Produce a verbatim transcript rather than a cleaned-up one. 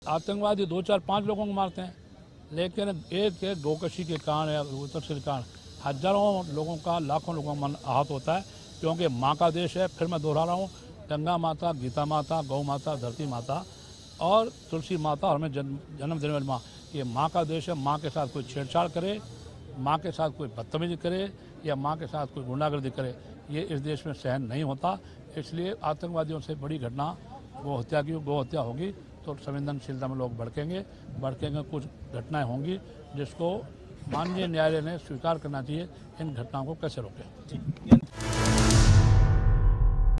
आतंकवादी दो चार पाँच लोगों को मारते हैं, लेकिन एक एक गोकशी के कारण या तस्करी के कारण हजारों लोगों का, लाखों लोगों का मन आहत होता है। क्योंकि माँ का देश है, फिर मैं दोहरा रहा हूँ, गंगा माता, गीता माता, गौ माता, धरती माता और तुलसी माता और हमें जन्म जन्म देने वाली माँ, ये माँ का देश है। माँ के साथ कोई छेड़छाड़ करे, माँ के साथ कोई बदतमीजी करे या माँ के साथ कोई गुंडागर्दी करे, ये इस देश में सहन नहीं होता। इसलिए आतंकवादियों से बड़ी घटना गौ हत्या की गौ हत्या होगी तो संवेदनशीलता में लोग भड़केंगे भड़केंगे कुछ घटनाएं होंगी जिसको माननीय न्यायालय ने स्वीकार करना चाहिए। इन घटनाओं को कैसे रोकें।